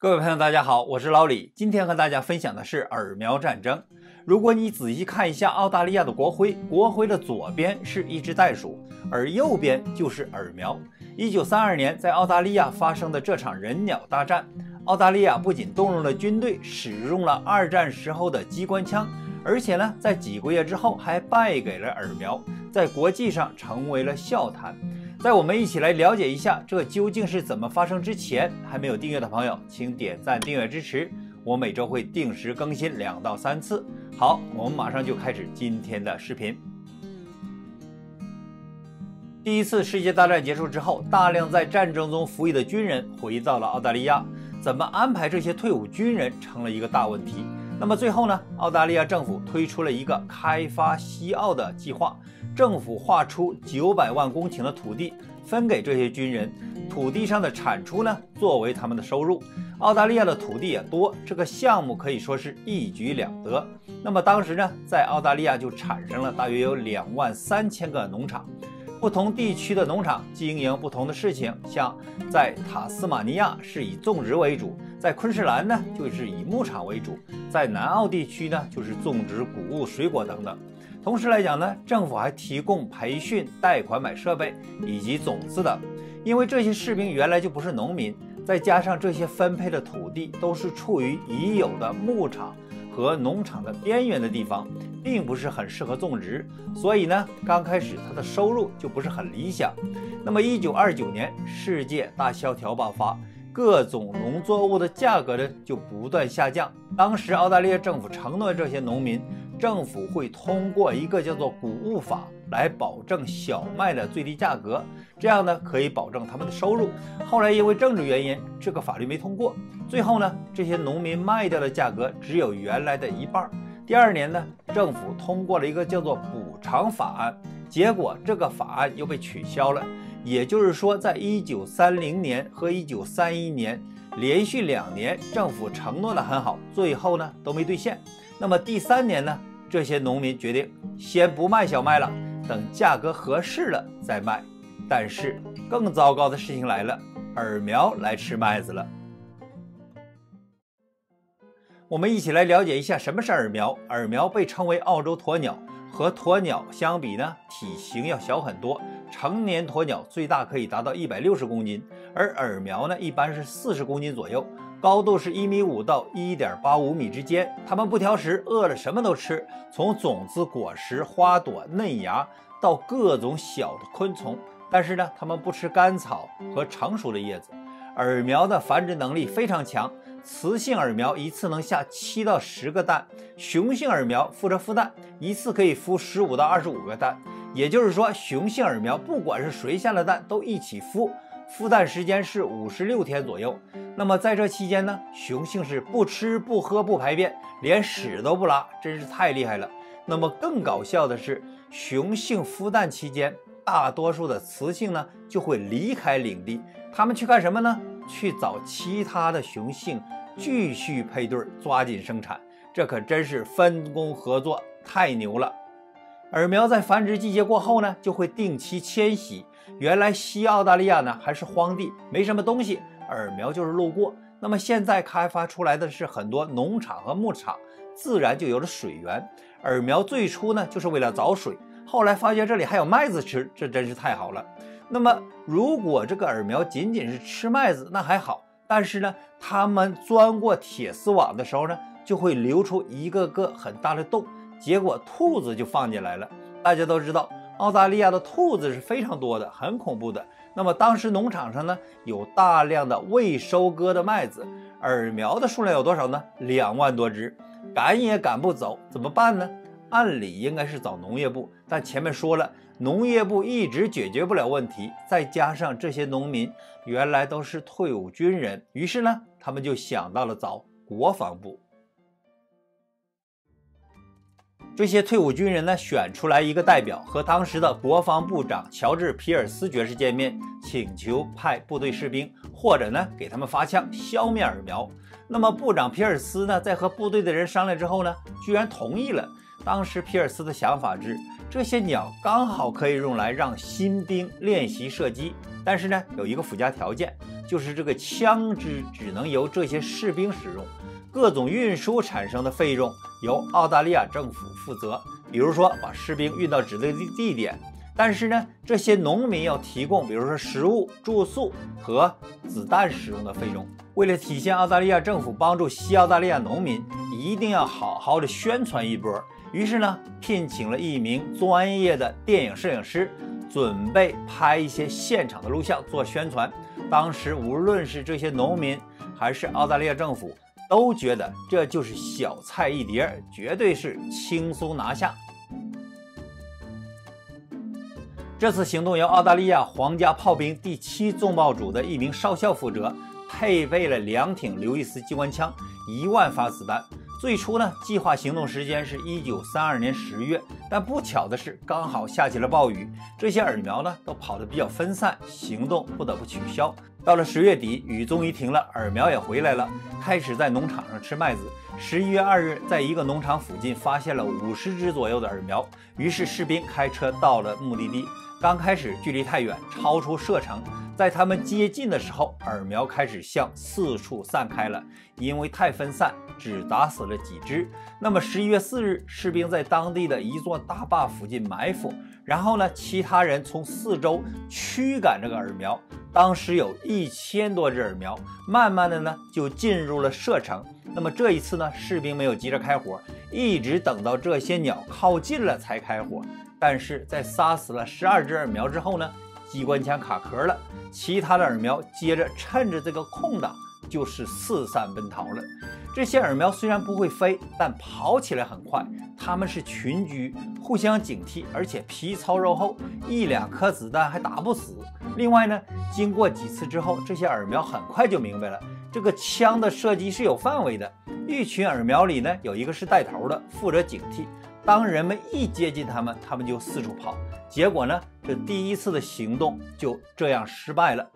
各位朋友，大家好，我是老李。今天和大家分享的是饵苗战争。如果你仔细看一下澳大利亚的国徽，国徽的左边是一只袋鼠，而右边就是饵苗。1932年，在澳大利亚发生的这场人鸟大战，澳大利亚不仅动用了军队，使用了二战时候的机关枪，而且呢，在几个月之后还败给了饵苗，在国际上成为了笑谈。在我们一起来了解一下这究竟是怎么发生之前，还没有订阅的朋友，请点赞订阅支持。我每周会定时更新2到3次。好，我们马上就开始今天的视频。第一次世界大战结束之后，大量在战争中服役的军人回到了澳大利亚，怎么安排这些退伍军人成了一个大问题。那么最后呢，澳大利亚政府推出了一个开发西澳的计划，政府划出900万公顷的土地分给这些军人，土地上的产出呢作为他们的收入。澳大利亚的土地也多，这个项目可以说是一举两得。那么当时呢，在澳大利亚就产生了大约有23000个农场。不同地区的农场经营不同的事情，像在塔斯马尼亚是以种植为主，在昆士兰呢就是以牧场为主，在南澳地区呢就是种植谷物、水果等等。同时来讲呢，政府还提供培训、贷款买设备以及种子等。因为这些士兵原来就不是农民，再加上这些分配的土地都是处于已有的牧场和农场的边缘的地方，并不是很适合种植，所以呢，刚开始它的收入就不是很理想。那么1929年，世界大萧条爆发，各种农作物的价格呢就不断下降。当时澳大利亚政府承诺这些农民，政府会通过一个叫做谷物法来保证小麦的最低价格，这样呢可以保证他们的收入。后来因为政治原因，这个法律没通过，最后呢，这些农民卖掉的价格只有原来的一半。第2年呢，政府通过了一个叫做补偿法案，结果这个法案又被取消了。也就是说，在1930年和1931年连续2年，政府承诺的很好，最后呢都没兑现。那么第3年呢，这些农民决定先不卖小麦了，等价格合适了再卖。但是更糟糕的事情来了，饵苗来吃麦子了。我们一起来了解一下什么是饵苗。饵苗被称为澳洲鸵鸟，和鸵鸟相比呢，体型要小很多。成年鸵鸟最大可以达到160公斤，而饵苗呢一般是40公斤左右，高度是1.5米到1.85米之间。它们不挑食，饿了什么都吃，从种子、果实、花朵、嫩芽到各种小的昆虫。但是呢，它们不吃干草和成熟的叶子。饵苗的繁殖能力非常强，雌性饵苗一次能下7到10个蛋，雄性饵苗负责孵蛋，一次可以孵15到25个蛋。也就是说，雄性饵苗不管是谁下了蛋都一起孵，孵蛋时间是56天左右。那么在这期间呢，雄性是不吃不喝不排便，连屎都不拉，真是太厉害了。那么更搞笑的是，雄性孵蛋期间，大多数的雌性呢就会离开领地，它们去干什么呢？去找其他的雄性继续配对，抓紧生产。这可真是分工合作，太牛了。饵苗在繁殖季节过后呢，就会定期迁徙。原来西澳大利亚呢还是荒地，没什么东西，饵苗就是路过。那么现在开发出来的是很多农场和牧场，自然就有了水源。饵苗最初呢就是为了找水，后来发现这里还有麦子吃，这真是太好了。那么如果这个饵苗仅仅是吃麦子那还好，但是呢，它们钻过铁丝网的时候呢，就会流出一个个很大的洞，结果兔子就放进来了。大家都知道，澳大利亚的兔子是非常多的，很恐怖的。那么当时农场上呢，有大量的未收割的麦子，饵苗的数量有多少呢？2万多只，赶也赶不走，怎么办呢？按理应该是找农业部，但前面说了，农业部一直解决不了问题，再加上这些农民原来都是退伍军人，于是呢，他们就想到了找国防部。这些退伍军人呢，选出来一个代表，和当时的国防部长乔治·皮尔斯爵士见面，请求派部队士兵，或者呢给他们发枪消灭饵苗。那么部长皮尔斯呢，在和部队的人商量之后呢，居然同意了。当时皮尔斯的想法是，这些鸟刚好可以用来让新兵练习射击，但是呢，有一个附加条件， 就是这个枪支只能由这些士兵使用，各种运输产生的费用由澳大利亚政府负责，比如说把士兵运到指定的地点。但是呢，这些农民要提供，比如说食物、住宿和子弹使用的费用。为了体现澳大利亚政府帮助西澳大利亚农民，一定要好好的宣传一波。于是呢，聘请了一名专业的电影摄影师，准备拍一些现场的录像做宣传。当时无论是这些农民还是澳大利亚政府，都觉得这就是小菜一碟，绝对是轻松拿下。这次行动由澳大利亚皇家炮兵第7重炮组的一名少校负责，配备了2挺刘易斯机关枪、1万发子弹。最初呢，计划行动时间是1932年10月，但不巧的是，刚好下起了暴雨，这些饵苗呢都跑得比较分散，行动不得不取消。到了10月底，雨终于停了，饵苗也回来了，开始在农场上吃麦子。11月2日，在一个农场附近发现了50只左右的饵苗，于是士兵开车到了目的地。刚开始距离太远，超出射程，在他们接近的时候，饵苗开始向四处散开了，因为太分散，只打死了几只。那么11月4日，士兵在当地的一座大坝附近埋伏，然后呢，其他人从四周驱赶这个饵苗。当时有1000多只饵苗，慢慢的呢就进入了射程。那么这一次呢，士兵没有急着开火，一直等到这些鸟靠近了才开火。但是在杀死了12只饵苗之后呢，机关枪卡壳了，其他的饵苗接着趁着这个空档就是四散奔逃了。这些饵苗虽然不会飞，但跑起来很快，它们是群居，互相警惕，而且皮糙肉厚，1、2颗子弹还打不死。另外呢，经过几次之后，这些饵苗很快就明白了，这个枪的射击是有范围的。一群饵苗里呢，有一个是带头的，负责警惕。当人们一接近他们，他们就四处跑。结果呢，这第一次的行动就这样失败了。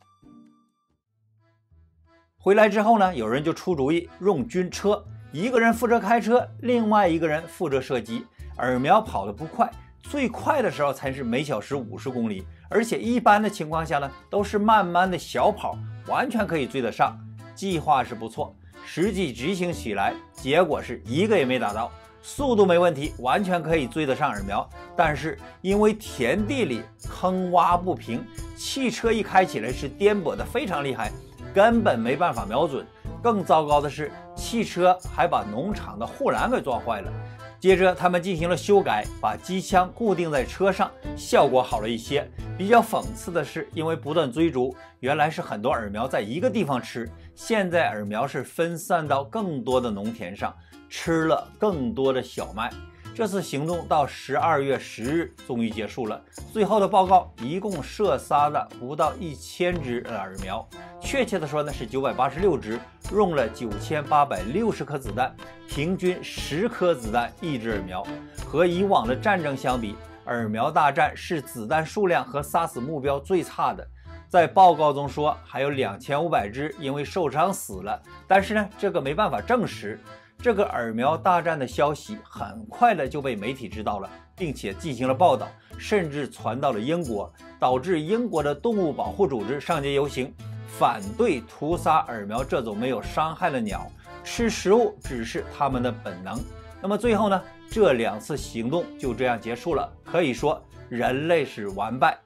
回来之后呢，有人就出主意用军车，一个人负责开车，另外一个人负责射击。饵苗跑得不快，最快的时候才是每小时50公里，而且一般的情况下呢，都是慢慢的小跑，完全可以追得上。计划是不错，实际执行起来，结果是一个也没打到。速度没问题，完全可以追得上饵苗，但是因为田地里坑洼不平，汽车一开起来是颠簸的非常厉害，根本没办法瞄准。更糟糕的是，汽车还把农场的护栏给撞坏了。接着他们进行了修改，把机枪固定在车上，效果好了一些。比较讽刺的是，因为不断追逐，原来是很多饵苗在一个地方吃，现在饵苗是分散到更多的农田上，吃了更多的小麦。这次行动到12月10日终于结束了。最后的报告一共射杀了不到1000只饵苗，确切的说呢是986只，用了9860颗子弹，平均10颗子弹一只饵苗。和以往的战争相比，饵苗大战是子弹数量和杀死目标最差的。在报告中说还有2500只因为受伤死了，但是呢这个没办法证实。这个饵苗大战的消息很快的就被媒体知道了，并且进行了报道，甚至传到了英国，导致英国的动物保护组织上街游行，反对屠杀饵苗这种没有伤害的鸟，吃食物只是他们的本能。那么最后呢，这2次行动就这样结束了，可以说人类是完败。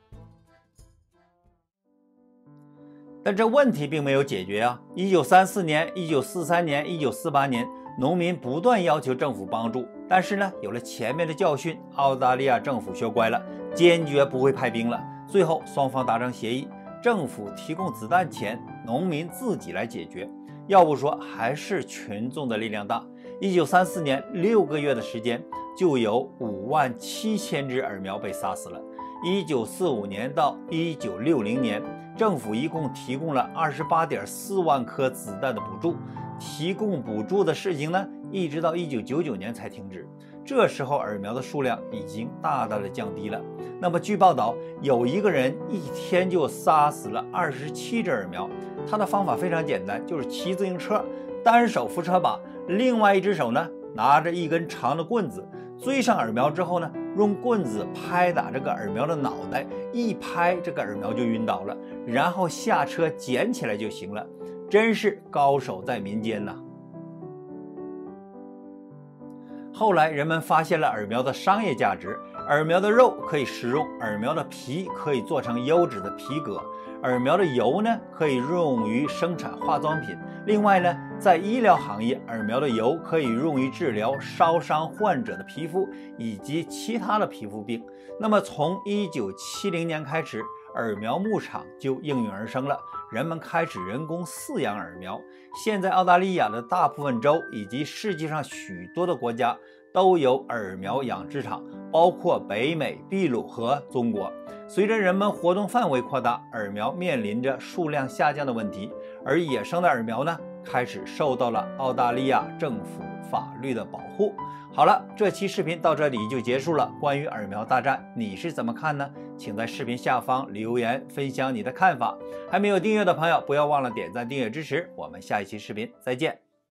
但这问题并没有解决啊！1934年、1943年、1948年，农民不断要求政府帮助，但是呢，有了前面的教训，澳大利亚政府学乖了，坚决不会派兵了。最后双方达成协议，政府提供子弹钱，农民自己来解决。要不说还是群众的力量大。1934年6个月的时间，就有57000只饵苗被杀死了。1945年到1960年，政府一共提供了28.4万颗子弹的补助。提供补助的事情呢，一直到1999年才停止。这时候饵苗的数量已经大大的降低了。那么据报道，有一个人一天就杀死了27只饵苗。他的方法非常简单，就是骑自行车，单手扶车把，另外一只手呢拿着一根长的棍子，追上饵苗之后呢， 用棍子拍打这个耳苗的脑袋，一拍这个耳苗就晕倒了，然后下车捡起来就行了，真是高手在民间呐。后来人们发现了耳苗的商业价值，耳苗的肉可以食用，耳苗的皮可以做成优质的皮革，耳苗的油呢可以用于生产化妆品。另外呢，在医疗行业，耳苗的油可以用于治疗烧伤患者的皮肤以及其他的皮肤病。那么从1970年开始，耳苗牧场就应运而生了，人们开始人工饲养耳苗。现在澳大利亚的大部分州以及世界上许多的国家都有耳苗养殖场，包括北美、秘鲁和中国。随着人们活动范围扩大，耳苗面临着数量下降的问题，而野生的耳苗呢，开始受到了澳大利亚政府法律的保护。好了，这期视频到这里就结束了。关于耳苗大战，你是怎么看呢？请在视频下方留言分享你的看法。还没有订阅的朋友，不要忘了点赞订阅支持。我们下一期视频再见。